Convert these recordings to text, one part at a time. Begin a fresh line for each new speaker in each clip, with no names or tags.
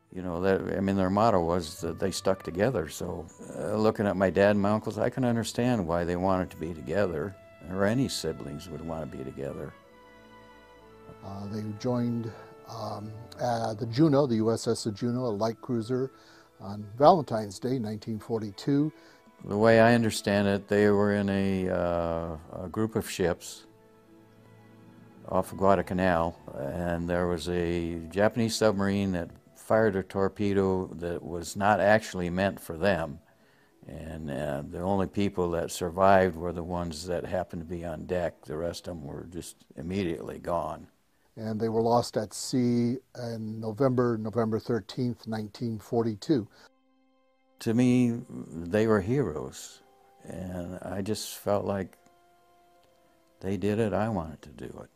You know, I mean, their motto was that they stuck together. So looking at my dad and my uncles, I can understand why they wanted to be together, or any siblings would want to be together.
They joined the Juneau, the USS Juneau, a light cruiser, on Valentine's Day, 1942.
The way I understand it, they were in a group of ships off of Guadalcanal, and there was a Japanese submarine that fired a torpedo that was not actually meant for them. And the only people that survived were the ones that happened to be on deck. The rest of them were just immediately gone.
And they were lost at sea in November 13th, 1942.
To me, they were heroes, and I just felt like they did it, I wanted to do it.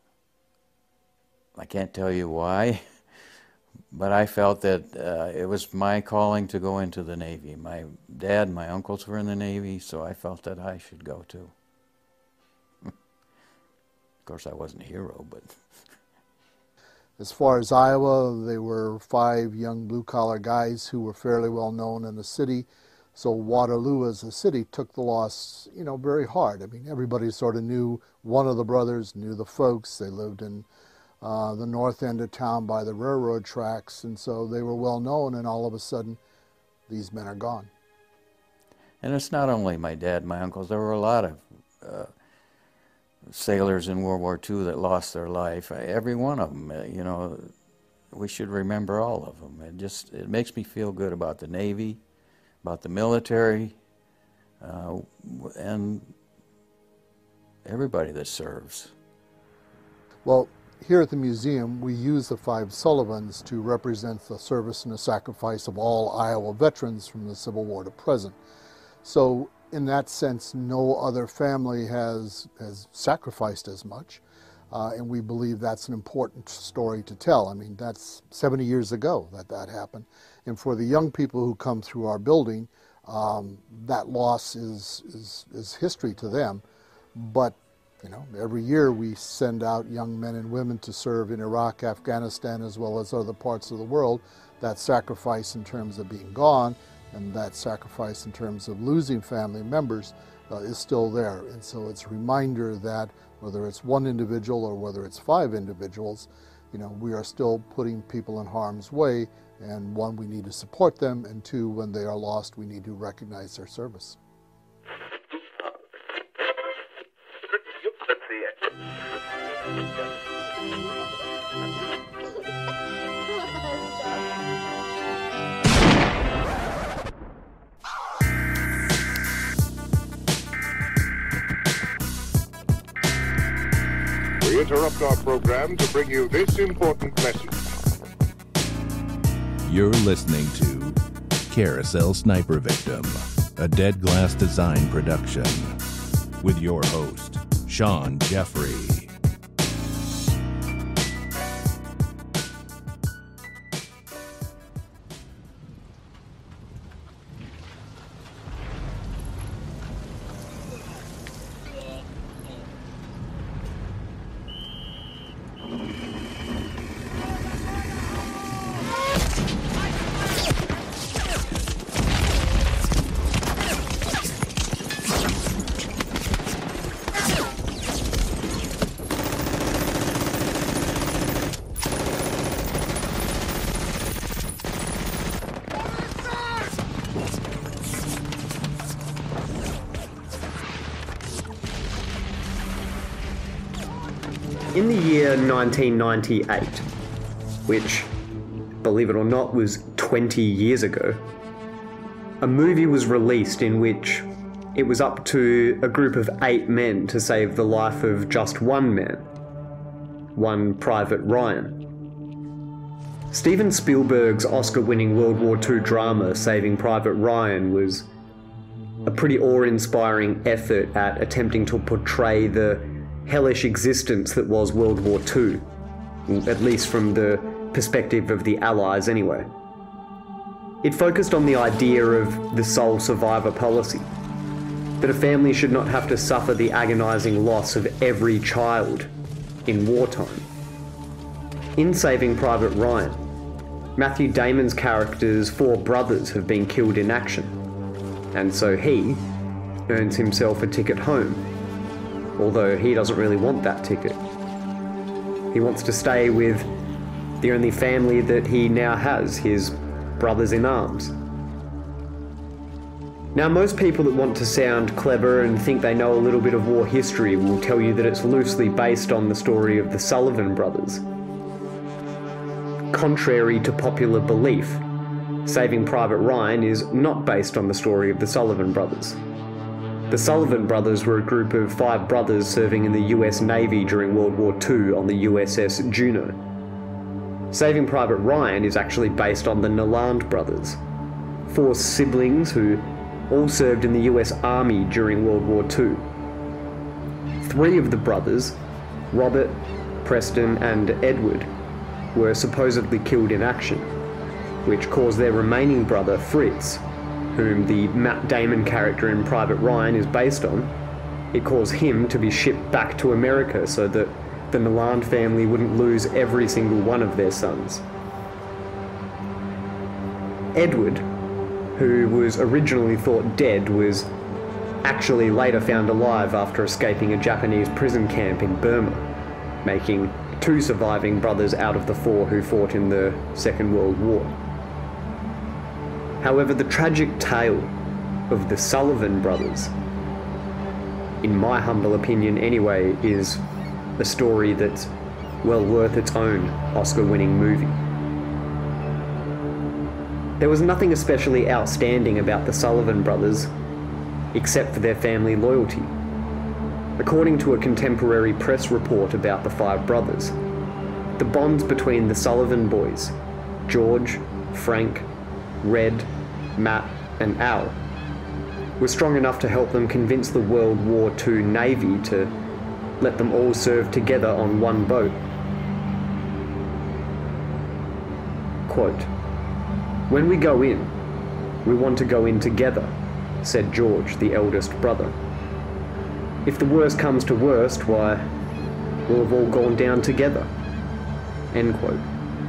I can't tell you why, but I felt that it was my calling to go into the Navy. My dad and my uncles were in the Navy, so I felt that I should go too. Of course, I wasn't a hero, but...
As far as Iowa, they were 5 young blue-collar guys who were fairly well known in the city. So Waterloo as a city took the loss, you know, very hard. I mean, everybody sort of knew one of the brothers, knew the folks. They lived in the north end of town by the railroad tracks, and so they were well known, and all of a sudden, these men are gone.
And it's not only my dad and my uncles. There were a lot of sailors in World War II that lost their life. Every one of them, you know, we should remember all of them. It makes me feel good about the Navy, about the military, and everybody that serves.
Well, here at the museum, we use the 5 Sullivans to represent the service and the sacrifice of all Iowa veterans from the Civil War to present. So in that sense, no other family has sacrificed as much, and we believe that's an important story to tell. I mean, that's 70 years ago that happened, and for the young people who come through our building, that loss is history to them. But you know, every year we send out young men and women to serve in Iraq, Afghanistan, as well as other parts of the world. That sacrifice in terms of being gone, and that sacrifice in terms of losing family members is still there. And so it's a reminder that whether it's one individual or whether it's 5 individuals, you know, we are still putting people in harm's way, and 1, we need to support them, and 2, when they are lost, we need to recognize their service.
We interrupt our program to bring you this important message.
You're listening to Carousel Sniper Victim, a Dead Glass Design production, with your host, Sean Jeffrey.
In the year 1998, which, believe it or not, was 20 years ago, a movie was released in which it was up to a group of 8 men to save the life of just one man, one Private Ryan. Steven Spielberg's Oscar-winning World War II drama Saving Private Ryan was a pretty awe-inspiring effort at attempting to portray the hellish existence that was World War II, at least from the perspective of the Allies anyway. It focused on the idea of the sole survivor policy, that a family should not have to suffer the agonising loss of every child in wartime. In Saving Private Ryan, Matthew Damon's character's 4 brothers have been killed in action, and so he earns himself a ticket home, although he doesn't really want that ticket. He wants to stay with the only family that he now has, his brothers in arms. Now, most people that want to sound clever and think they know a little bit of war history will tell you that it's loosely based on the story of the Sullivan Brothers. Contrary to popular belief, Saving Private Ryan is not based on the story of the Sullivan Brothers. The Sullivan Brothers were a group of 5 brothers serving in the US Navy during World War II on the USS Juneau. Saving Private Ryan is actually based on the Nalland brothers, 4 siblings who all served in the US Army during World War II. 3 of the brothers, Robert, Preston, and Edward, were supposedly killed in action, which caused their remaining brother, Fritz, whom the Matt Damon character in Private Ryan is based on, it caused him to be shipped back to America so that the Nalland family wouldn't lose every single one of their sons. Edward, who was originally thought dead, was actually later found alive after escaping a Japanese prison camp in Burma, making 2 surviving brothers out of the 4 who fought in the Second World War. However, the tragic tale of the Sullivan Brothers, in my humble opinion anyway, is a story that's well worth its own Oscar-winning movie. There was nothing especially outstanding about the Sullivan Brothers, except for their family loyalty. According to a contemporary press report about the 5 brothers, the bonds between the Sullivan boys, George, Frank, Red, Matt, and Al, were strong enough to help them convince the World War II Navy to let them all serve together on one boat. Quote, "When we go in, we want to go in together," said George, the eldest brother. "If the worst comes to worst, why, we'll have all gone down together." End quote.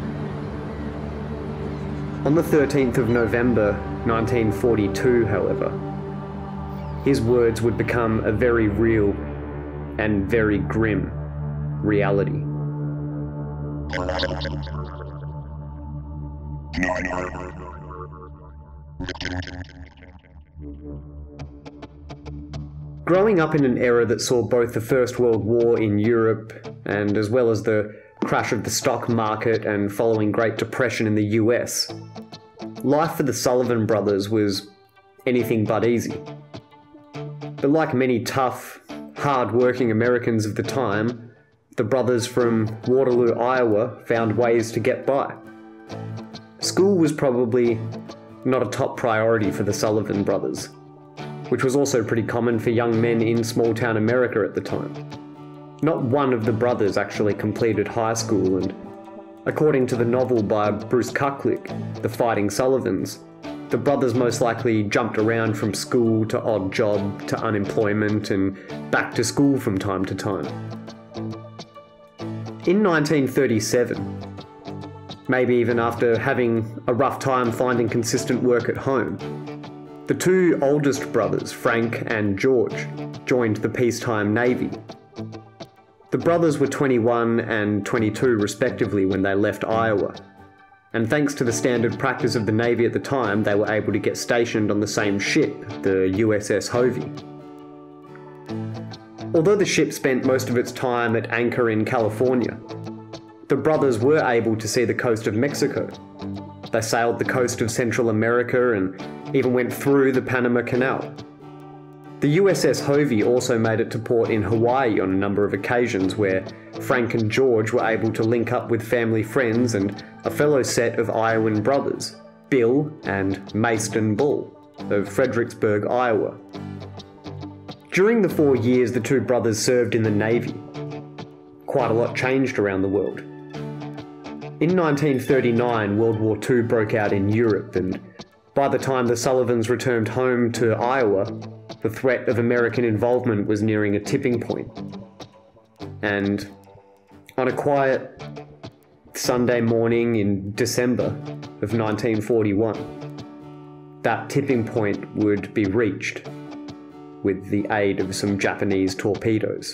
On the 13th of November 1942, however, his words would become a very real and very grim reality. Growing up in an era that saw both the First World War in Europe and as well as the crash of the stock market and following Great Depression in the US, life for the Sullivan brothers was anything but easy. But like many tough, hard-working Americans of the time, the brothers from Waterloo, Iowa found ways to get by. School was probably not a top priority for the Sullivan brothers, which was also pretty common for young men in small-town America at the time. Not one of the brothers actually completed high school, and according to the novel by Bruce Kucklick, The Fighting Sullivans, the brothers most likely jumped around from school to odd job to unemployment and back to school from time to time. In 1937, maybe even after having a rough time finding consistent work at home, the 2 oldest brothers, Frank and George, joined the peacetime Navy. The brothers were 21 and 22 respectively when they left Iowa, and thanks to the standard practice of the Navy at the time, they were able to get stationed on the same ship, the USS Hovey. Although the ship spent most of its time at anchor in California, the brothers were able to see the coast of Mexico. They sailed the coast of Central America and even went through the Panama Canal. The USS Hovey also made it to port in Hawaii on a number of occasions where Frank and George were able to link up with family friends and a fellow set of Iowan brothers, Bill and Mayston Bull, of Fredericksburg, Iowa. During the 4 years the 2 brothers served in the Navy, quite a lot changed around the world. In 1939, World War II broke out in Europe, and by the time the Sullivans returned home to Iowa, the threat of American involvement was nearing a tipping point. And on a quiet Sunday morning in December of 1941, that tipping point would be reached with the aid of some Japanese torpedoes.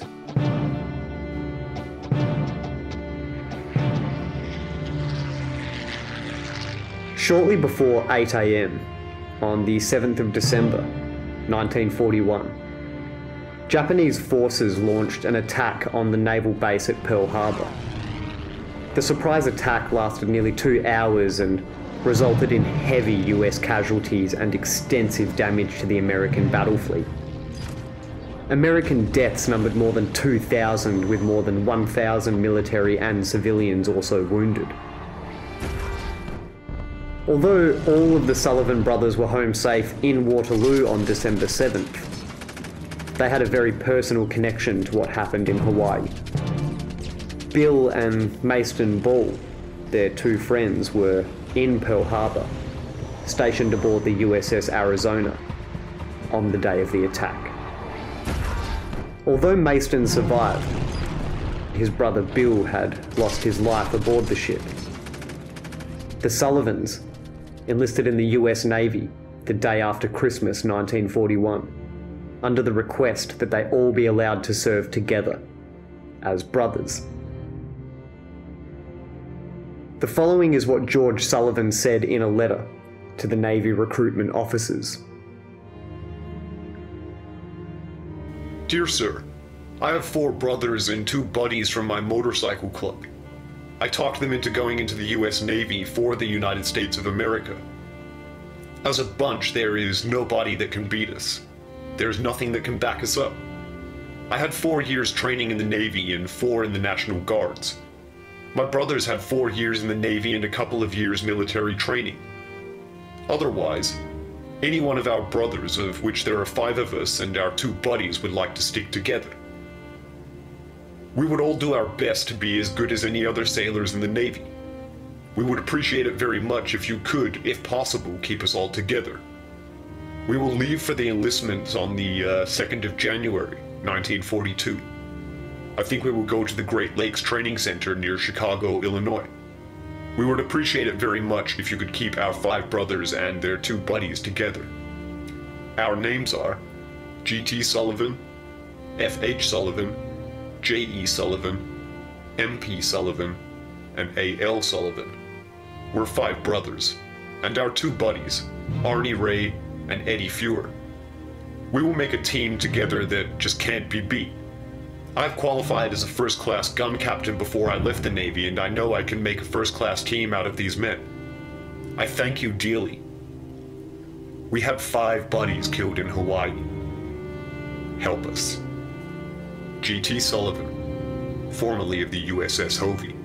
Shortly before 8 a.m. on the 7th of December, 1941, Japanese forces launched an attack on the naval base at Pearl Harbor. The surprise attack lasted nearly 2 hours and resulted in heavy US casualties and extensive damage to the American battle fleet. American deaths numbered more than 2,000, with more than 1,000 military and civilians also wounded. Although all of the Sullivan brothers were home safe in Waterloo on December 7th, they had a very personal connection to what happened in Hawaii. Bill and Mason Ball, their two friends, were in Pearl Harbor, stationed aboard the USS Arizona on the day of the attack. Although Mason survived, his brother Bill had lost his life aboard the ship. The Sullivans enlisted in the US Navy the day after Christmas 1941, under the request that they all be allowed to serve together as brothers. The following is what George Sullivan said in a letter to the Navy recruitment officers.
Dear Sir, I have 4 brothers and 2 buddies from my motorcycle club. I talked them into going into the US Navy for the United States of America. As a bunch, there is nobody that can beat us. There's nothing that can back us up. I had 4 years training in the Navy and 4 in the National Guards. My brothers had 4 years in the Navy and a couple of years military training. Otherwise, any one of our brothers, of which there are 5 of us, and our 2 buddies would like to stick together. We would all do our best to be as good as any other sailors in the Navy. We would appreciate it very much if you could, if possible, keep us all together. We will leave for the enlistment on the 2nd of January, 1942. I think we will go to the Great Lakes Training Center near Chicago, Illinois. We would appreciate it very much if you could keep our 5 brothers and their 2 buddies together. Our names are G.T. Sullivan, F.H. Sullivan, J.E. Sullivan, M.P. Sullivan, and A.L. Sullivan. We're 5 brothers, and our 2 buddies, Arnie Ray and Eddie Fewer. We will make a team together that just can't be beat. I've qualified as a first-class gun captain before I left the Navy, and I know I can make a first-class team out of these men. I thank you dearly. We had 5 buddies killed in Hawaii. Help us. G.T. Sullivan, formerly of the USS Hovey.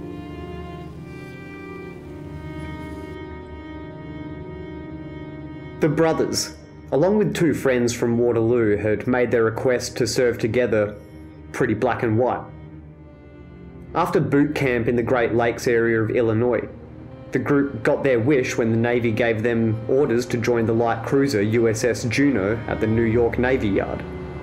The brothers, along with 2 friends from Waterloo, had made their request to serve together pretty black and white. After boot camp in the Great Lakes area of Illinois, the group got their wish when the Navy gave them orders to join the light cruiser USS Juneau at the New York Navy Yard.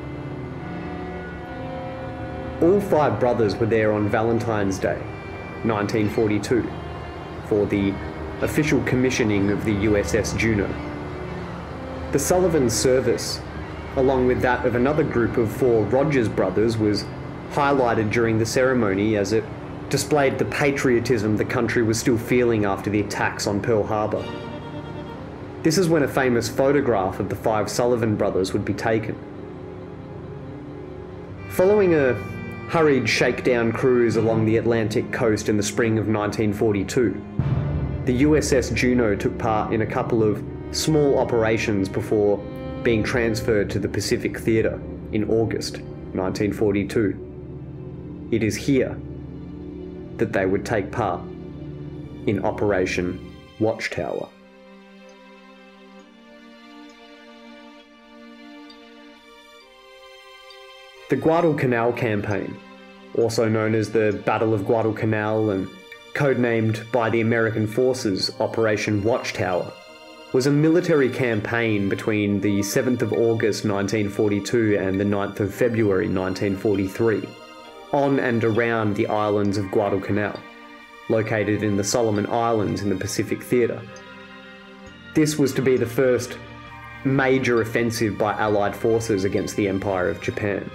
All 5 brothers were there on Valentine's Day, 1942, for the official commissioning of the USS Juneau. The Sullivan service, along with that of another group of 4 Rogers brothers, was highlighted during the ceremony as it displayed the patriotism the country was still feeling after the attacks on Pearl Harbor. This is when a famous photograph of the 5 Sullivan brothers would be taken. Following a hurried shakedown cruise along the Atlantic coast in the spring of 1942, the USS Juneau took part in a couple of small operations before being transferred to the Pacific Theatre in August 1942. It is here that they would take part in Operation Watchtower. The Guadalcanal Campaign, also known as the Battle of Guadalcanal and codenamed by the American forces Operation Watchtower, was a military campaign between the 7th of August 1942 and the 9th of February 1943, on and around the islands of Guadalcanal. located in the Solomon Islands in the Pacific Theatre. This was to be the first major offensive by Allied forces against the Empire of Japan.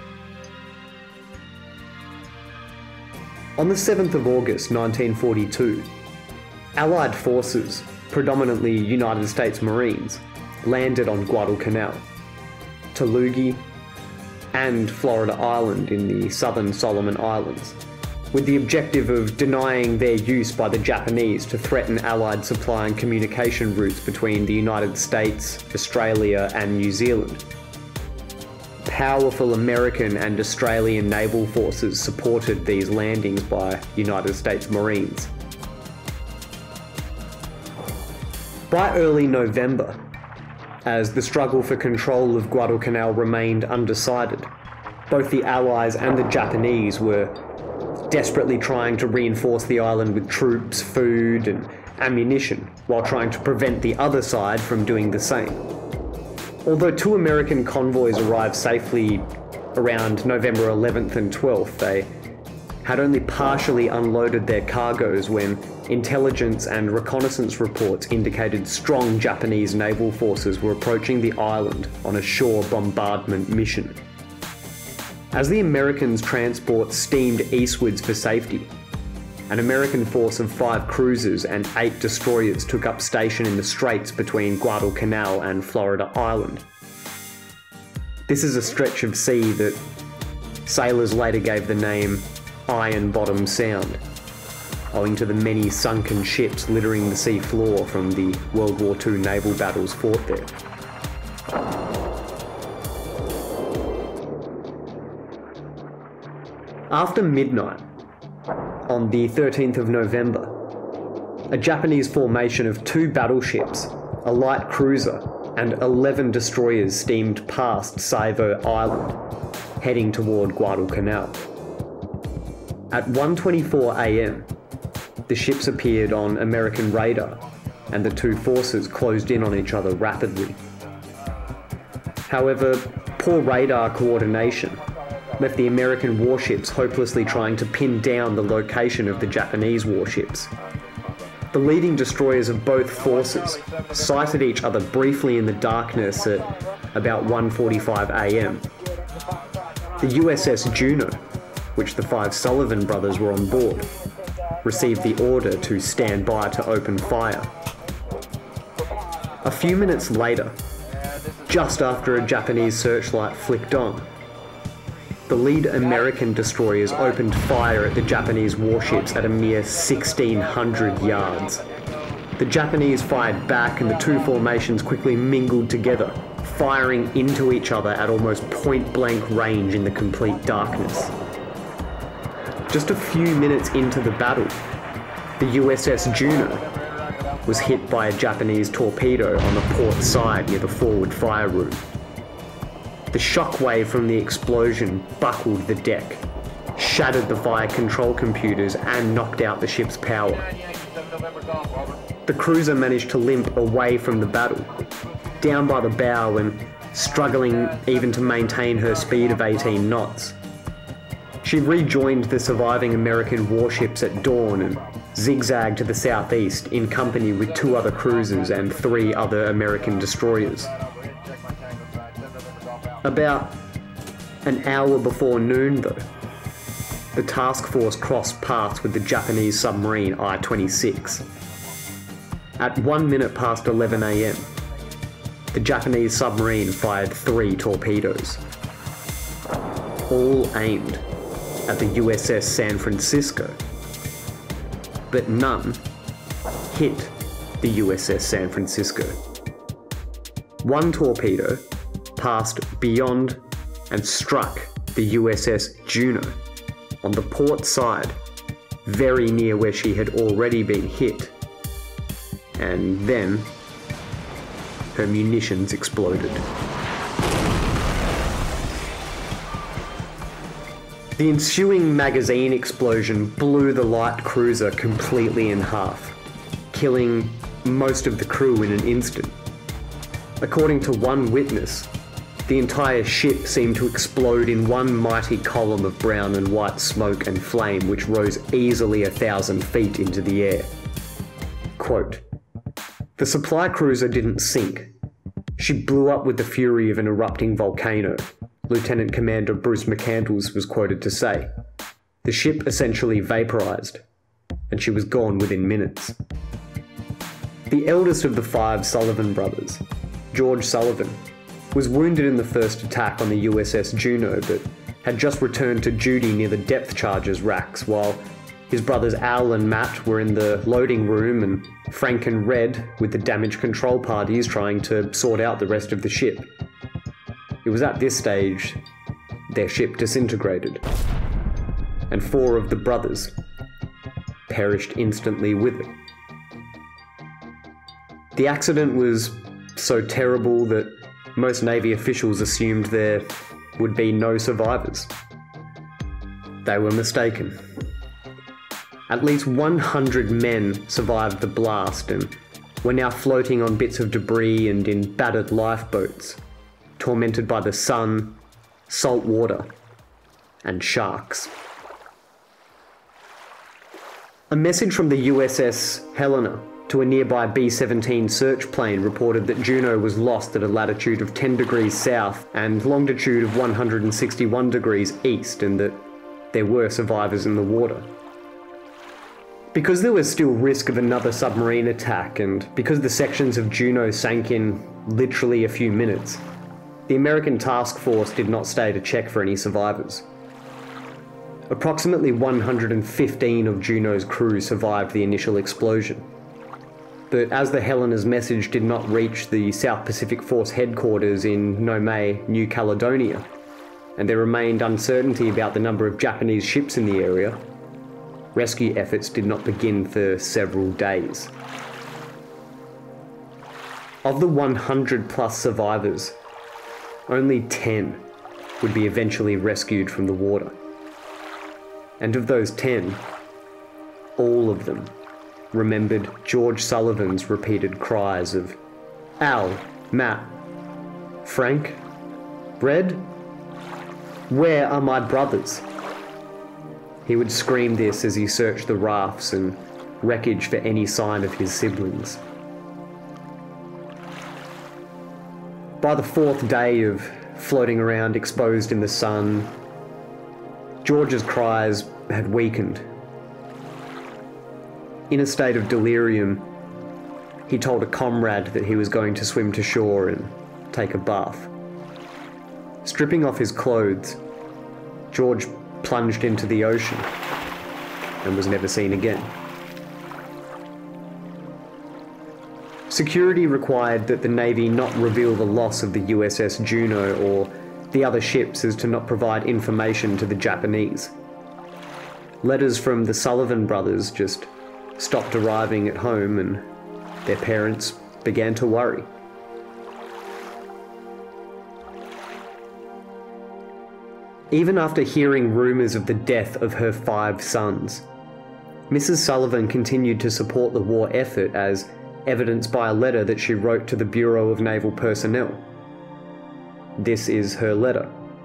On the 7th of August 1942, Allied forces, predominantly United States Marines, landed on Guadalcanal, Tolugi, and Florida Island in the southern Solomon Islands, with the objective of denying their use by the Japanese to threaten Allied supply and communication routes between the United States, Australia, and New Zealand. Powerful American and Australian naval forces supported these landings by United States Marines. By early November, as the struggle for control of Guadalcanal remained undecided, both the Allies and the Japanese were desperately trying to reinforce the island with troops, food, and ammunition, while trying to prevent the other side from doing the same. Although 2 American convoys arrived safely around November 11th and 12th, they had only partially unloaded their cargoes when intelligence and reconnaissance reports indicated strong Japanese naval forces were approaching the island on a shore bombardment mission. As the Americans' transports steamed eastwards for safety, an American force of 5 cruisers and 8 destroyers took up station in the straits between Guadalcanal and Florida Island. This is a stretch of sea that sailors later gave the name Iron Bottom Sound, owing to the many sunken ships littering the sea floor from the World War II naval battles fought there. After midnight, on the 13th of November, a Japanese formation of 2 battleships, a light cruiser, and 11 destroyers steamed past Saivo Island, heading toward Guadalcanal. At 1:24 a.m, the ships appeared on American radar, and the 2 forces closed in on each other rapidly. However, poor radar coordination left the American warships hopelessly trying to pin down the location of the Japanese warships. The leading destroyers of both forces sighted each other briefly in the darkness at about 1:45 a.m. The USS Juneau, which the 5 Sullivan Brothers were on board, received the order to stand by to open fire. A few minutes later, just after a Japanese searchlight flicked on, the lead American destroyers opened fire at the Japanese warships at a mere 1,600 yards. The Japanese fired back and the 2 formations quickly mingled together, firing into each other at almost point-blank range in the complete darkness. Just a few minutes into the battle, the USS Juneau was hit by a Japanese torpedo on the port side near the forward fire room. The shockwave from the explosion buckled the deck, shattered the fire control computers, and knocked out the ship's power. The cruiser managed to limp away from the battle, down by the bow and struggling even to maintain her speed of 18 knots. She rejoined the surviving American warships at dawn and zigzagged to the southeast in company with 2 other cruisers and 3 other American destroyers. About an hour before noon, though, the task force crossed paths with the Japanese submarine I-26. At 1 minute past 11 a.m, the Japanese submarine fired 3 torpedoes, all aimed at the USS San Francisco, but none hit the USS San Francisco. 1 torpedo passed beyond and struck the USS Juneau on the port side, very near where she had already been hit, and then her munitions exploded. The ensuing magazine explosion blew the light cruiser completely in half, killing most of the crew in an instant. According to one witness, the entire ship seemed to explode in one mighty column of brown and white smoke and flame which rose easily 1,000 feet into the air. Quote, "The supply cruiser didn't sink. She blew up with the fury of an erupting volcano," Lieutenant Commander Bruce McCandles was quoted to say. "The ship essentially vaporized, and she was gone within minutes." The eldest of the 5 Sullivan brothers, George Sullivan, was wounded in the first attack on the USS Juneau, but had just returned to duty near the depth charges racks, while his brothers Al and Matt were in the loading room and Frank and Red with the damage control parties trying to sort out the rest of the ship. It was at this stage their ship disintegrated, and 4 of the brothers perished instantly with it. The accident was so terrible that most Navy officials assumed there would be no survivors. They were mistaken. At least 100 men survived the blast and were now floating on bits of debris and in battered lifeboats, tormented by the sun, salt water, and sharks. A message from the USS Helena to a nearby B-17 search plane reported that Juneau was lost at a latitude of 10 degrees south and longitude of 161 degrees east, and that there were survivors in the water. Because there was still risk of another submarine attack, and because the sections of Juneau sank in literally a few minutes, the American task force did not stay to check for any survivors. Approximately 115 of Juneau's crew survived the initial explosion. But as the Helena's message did not reach the South Pacific Force headquarters in Nome, New Caledonia, and there remained uncertainty about the number of Japanese ships in the area, rescue efforts did not begin for several days. Of the 100 plus survivors, only 10 would be eventually rescued from the water. And of those 10, all of them remembered George Sullivan's repeated cries of "Al, Matt, Frank, Red, where are my brothers?" He would scream this as he searched the rafts and wreckage for any sign of his siblings. By the 4th day of floating around exposed in the sun, George's cries had weakened. In a state of delirium, he told a comrade that he was going to swim to shore and take a bath. Stripping off his clothes, George plunged into the ocean and was never seen again. Security required that the Navy not reveal the loss of the USS Juneau or the other ships as to not provide information to the Japanese. Letters from the Sullivan brothers just stopped arriving at home, and their parents began to worry. Even after hearing rumours of the death of her 5 sons, Mrs. Sullivan continued to support the war effort, as evidenced by a letter that she wrote to the Bureau of Naval Personnel. This is her letter.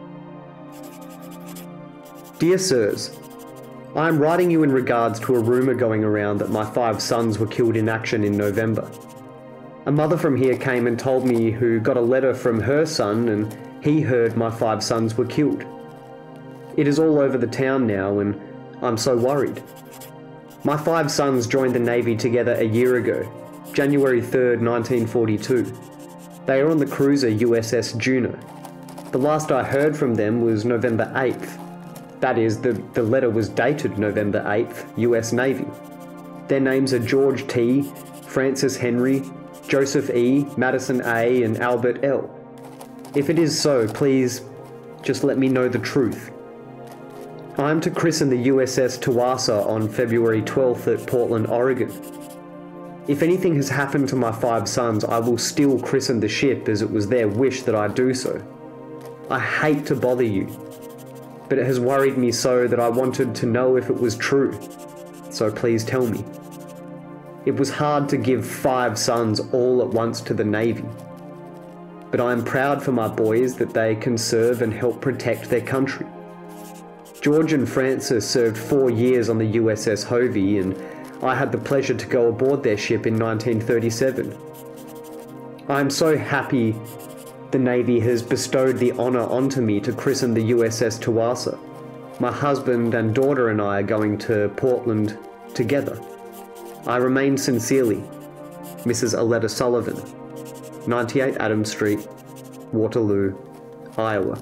"Dear Sirs, I am writing you in regards to a rumour going around that my 5 sons were killed in action in November. A mother from here came and told me who got a letter from her son, and he heard my 5 sons were killed. It is all over the town now, and I'm so worried. My 5 sons joined the Navy together a year ago, January 3rd, 1942. They are on the cruiser USS Juneau. The last I heard from them was November 8th. That is, the letter was dated November 8th, US Navy. Their names are George T., Francis Henry, Joseph E., Madison A., and Albert L. If it is so, please just let me know the truth. I am to christen the USS Tuwasa on February 12th at Portland, Oregon. If anything has happened to my 5 sons, I will still christen the ship, as it was their wish that I do so. I hate to bother you, but it has worried me so that I wanted to know if it was true, so please tell me. It was hard to give 5 sons all at once to the Navy. but I am proud for my boys that they can serve and help protect their country. George and Francis served 4 years on the USS Hovey, and I had the pleasure to go aboard their ship in 1937. I am so happy the Navy has bestowed the honour onto me to christen the USS Tuwasa. My husband and daughter and I are going to Portland together. I remain sincerely, Mrs. Aletta Sullivan, 98 Adams Street, Waterloo, Iowa.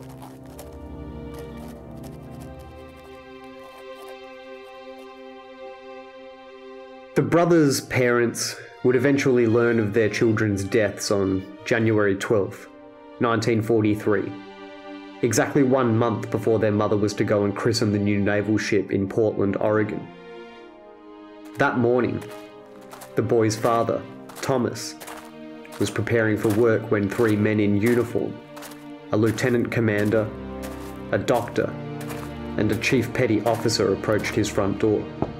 The brothers' parents would eventually learn of their children's deaths on January 12th, 1943, exactly 1 month before their mother was to go and christen the new naval ship in Portland, Oregon. That morning, the boy's father, Thomas, was preparing for work when 3 men in uniform, a lieutenant commander, a doctor, and a chief petty officer approached his front door.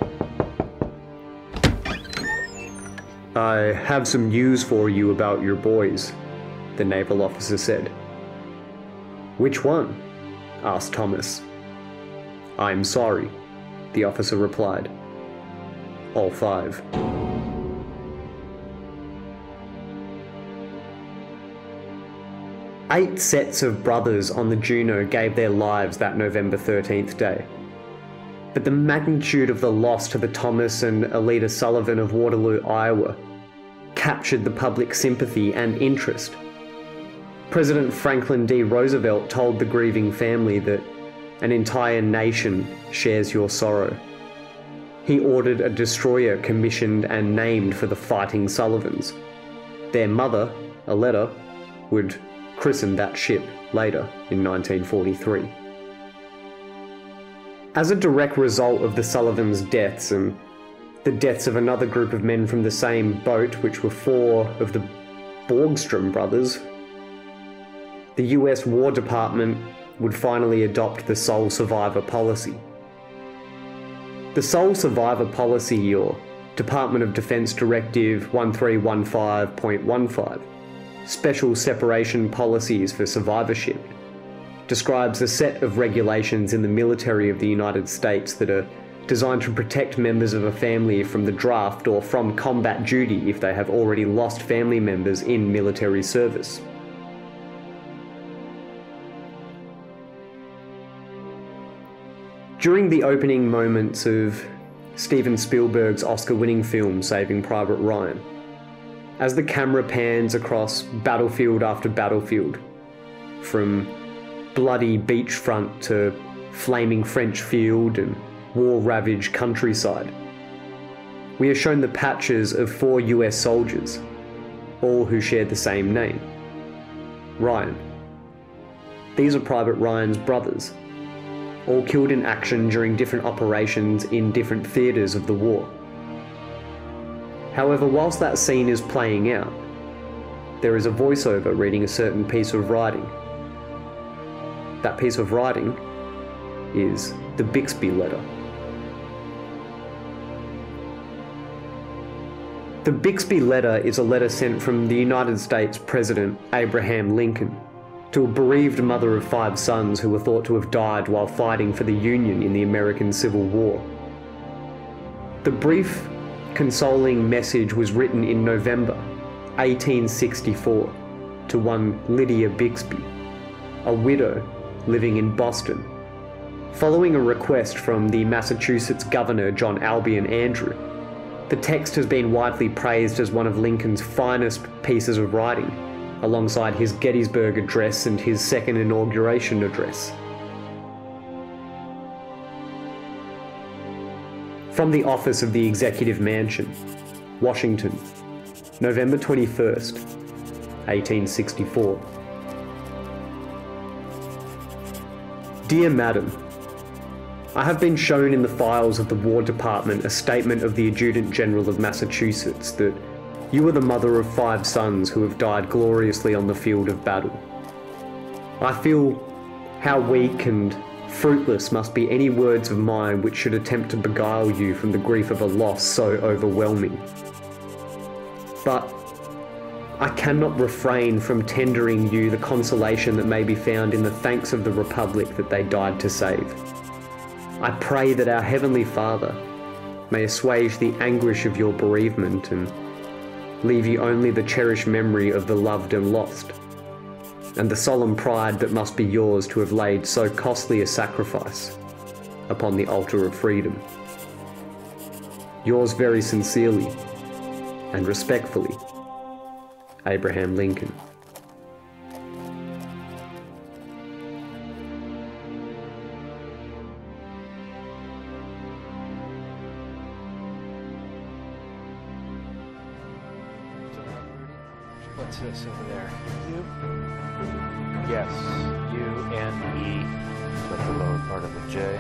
"I have some news for you about your boys," the naval officer said. "Which one?" asked Thomas. "I'm sorry," the officer replied. "All 5. Eight sets of brothers on the Juneau gave their lives that November 13th day. But the magnitude of the loss to the Thomas and Aletta Sullivan of Waterloo, Iowa, captured the public sympathy and interest. President Franklin D. Roosevelt told the grieving family that an entire nation shares your sorrow. He ordered a destroyer commissioned and named for the Fighting Sullivans. Their mother, Aletta, would christen that ship later in 1943. As a direct result of the Sullivans' deaths and the deaths of another group of men from the same boat, which were 4 of the Borgstrom brothers, the US War Department would finally adopt the Sole Survivor Policy. The Sole Survivor Policy, or Department of Defense Directive 1315.15, Special Separation Policies for Survivorship, describes a set of regulations in the military of the United States that are designed to protect members of a family from the draft or from combat duty if they have already lost family members in military service. During the opening moments of Steven Spielberg's Oscar-winning film Saving Private Ryan, as the camera pans across battlefield after battlefield, from bloody beachfront to flaming French field and war-ravaged countryside, we are shown the patches of 4 US soldiers, all who shared the same name, Ryan. These are Private Ryan's brothers, all killed in action during different operations in different theatres of the war. However, whilst that scene is playing out, there is a voiceover reading a certain piece of writing. That piece of writing is the Bixby Letter. The Bixby Letter is a letter sent from the United States President Abraham Lincoln to a bereaved mother of 5 sons who were thought to have died while fighting for the Union in the American Civil War. The brief, consoling message was written in November 1864 to one Lydia Bixby, a widow living in Boston, following a request from the Massachusetts Governor John Albion Andrew. The text has been widely praised as one of Lincoln's finest pieces of writing, alongside his Gettysburg Address and his second inauguration address. From the office of the Executive Mansion, Washington, November 21st, 1864. Dear Madam, I have been shown in the files of the War Department a statement of the Adjutant General of Massachusetts that you are the mother of 5 sons who have died gloriously on the field of battle. I feel how weak and fruitless must be any words of mine which should attempt to beguile you from the grief of a loss so overwhelming. But I cannot refrain from tendering you the consolation that may be found in the thanks of the Republic that they died to save. I pray that our Heavenly Father may assuage the anguish of your bereavement and leave you only the cherished memory of the loved and lost, and the solemn pride that must be yours to have laid so costly a sacrifice upon the altar of freedom. Yours very sincerely and respectfully, Abraham Lincoln.
What's this over there? U? Yes, U and E. But the lower part of the J.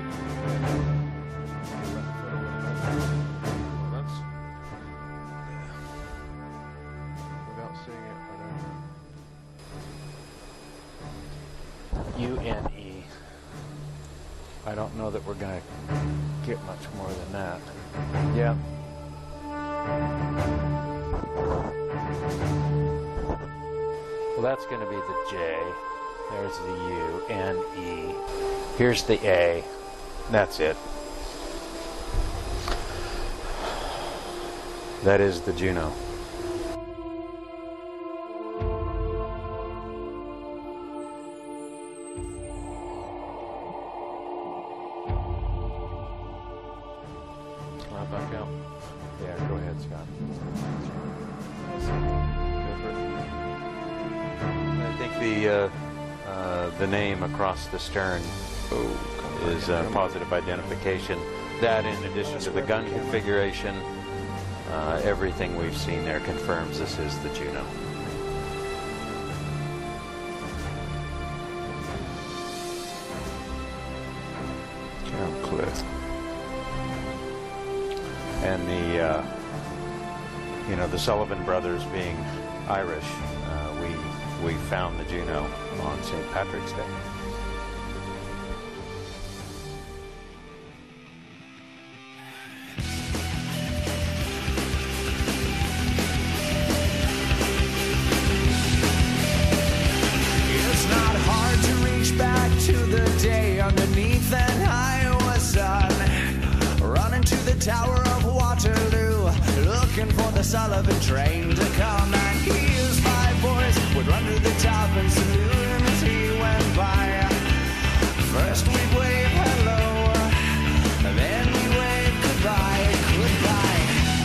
Without seeing it, U and E. I don't know that we're gonna get much more than that. Yeah. Well, that's going to be the J. There's the U and E. Here's the A. That's it. That is the Juneau. Back out. Yeah, go ahead, Scott.
I think the name across the stern is positive identification. That, in addition to the gun configuration, everything we've seen there confirms this is the Juneau.
Camp Cliff.
And the Sullivan Brothers being Irish, we found the Juneau on St. Patrick's Day.
It's not hard to reach back to the day underneath that Iowa sun, running to the Tower of Waterloo, looking for the Sullivan train to come. And his five boys would run to the top and salute him as he went by. First we'd wave hello, then we wave goodbye, goodbye.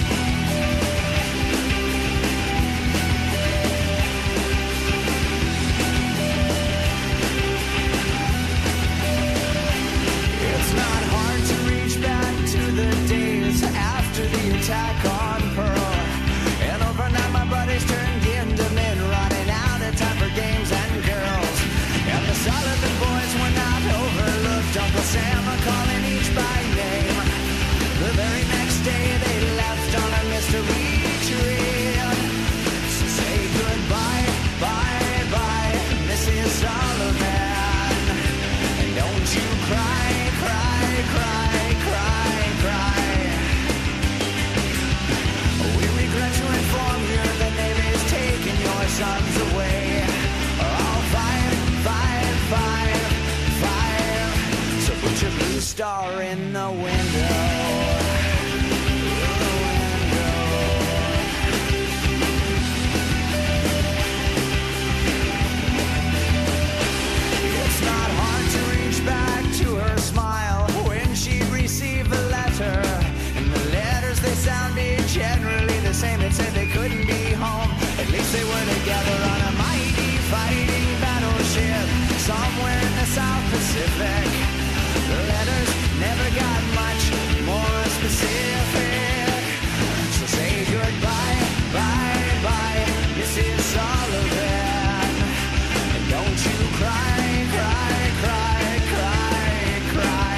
It's not hard to reach back to the days after the attack on Pearl. And overnight my buddies turned into men, running out of time for games and girls. And the Sullivan boys were not overlooked. Uncle Sam calling each by name. The very next day they left on a mystery train. So say goodbye, bye, bye, Mrs. Sullivan. And don't you cry, cry, cry, cry, cry. We regret to inform you the Navy's taking your sons away. All five, five, five, five. So put your blue star in the window. It's not hard to reach back to her smile when she'd receive a letter. And the letters, they sounded generally the same. It said they couldn't be home. At least they were together on a mighty fighting battleship somewhere in the South Pacific. The letters never got much more specific. So say goodbye, bye, bye, Mrs. Sullivan. And don't you cry, cry, cry, cry, cry.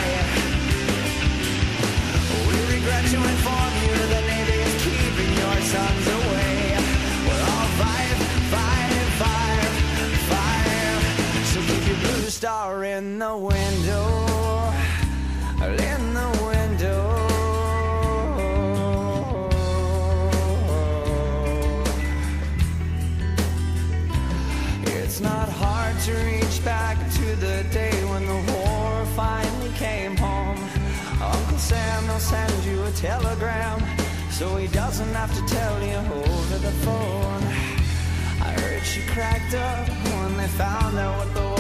We regret to inform you the Navy is keeping your sons away. We're all five, five, five, five. So keep your blue star in the window. In the window. It's not hard to reach back to the day when the war finally came home. Uncle Sam will send you a telegram, so he doesn't have to tell you over the phone. I heard she cracked up when they found out what the